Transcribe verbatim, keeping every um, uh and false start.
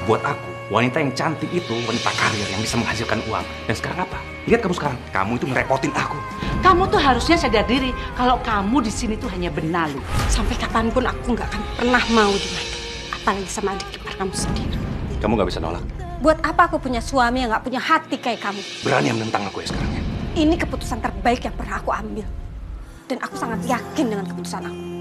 Buat aku, wanita yang cantik itu wanita karir yang bisa menghasilkan uang. Dan sekarang apa? Lihat kamu sekarang, kamu itu ngerepotin aku. Kamu tuh harusnya sadar diri kalau kamu di sini tuh hanya benalu. Sampai kapanpun aku nggak akan pernah mau dimadu. Apalagi sama adik ipar kamu sendiri. Kamu nggak bisa nolak. Buat apa aku punya suami yang nggak punya hati kayak kamu? Berani yang menentang aku ya sekarang ya? Ini keputusan terbaik yang pernah aku ambil. Dan aku sangat yakin dengan keputusan aku.